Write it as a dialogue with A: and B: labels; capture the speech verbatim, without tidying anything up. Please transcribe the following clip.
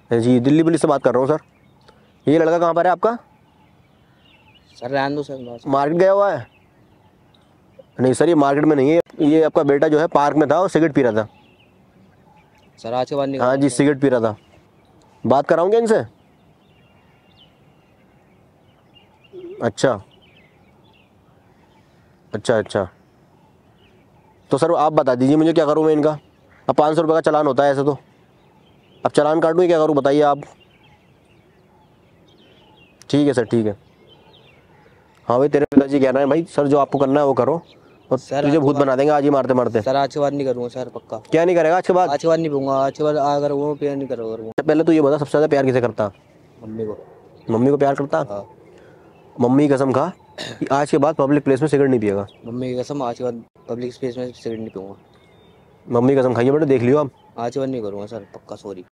A: जी Delhi police से बात कर रहा हूँ सर। ये लड़का कहाँ पर है आपका?
B: सर रहने दो सर।
A: मार्केट गया हुआ है? नहीं सर, ये मार्केट में नहीं है, ये आपका बेटा जो है पार्क में था और सिगरेट पी रहा था।
B: सर आज के बाद नहीं
A: हाँ
B: करूँगा
A: जी,
B: सर।
A: सिगरेट पी रहा था। बात कराऊंगे इनसे? अच्छा अच्छा अच्छा, तो सर आप बता दीजिए मुझे क्या करूँ मैं इनका। अब पाँच सौ रुपये का चालान होता है ऐसे तो, अब चालान काटूँ क्या करूँ बताइए आप। ठीक है सर, ठीक है। हाँ भाई, तेरे पिताजी कह रहे हैं भाई सर जो आपको करना है वो करो, और
B: सर
A: तुझे
B: आज के
A: भूत
B: बाद
A: बना देंगे आज ही मारते मारते।
B: सर आज के बाद नहीं करूँगा सर, पक्का।
A: क्या नहीं करेगा आज के बाद?
B: आज के बाद नहीं पीऊँगा, आज के बाद अगर वो पिया नहीं करूँगा।
A: पहले तो ये बता, सबसे ज़्यादा प्यार किसे करता?
B: मम्मी को।
A: मम्मी को प्यार करता?
B: हाँ।
A: मम्मी की कसम खा कि आज के बाद पब्लिक प्लेस में सिगरेट नहीं पिएगा।
B: मम्मी की कसम, आज के बाद पब्लिक स्पेस में सिगरेट नहीं पीऊँगा।
A: मम्मी की कसम खाइए बेटा, देख लियो आप।
B: आज के बाद नहीं करूँगा सर, पक्का, सॉरी।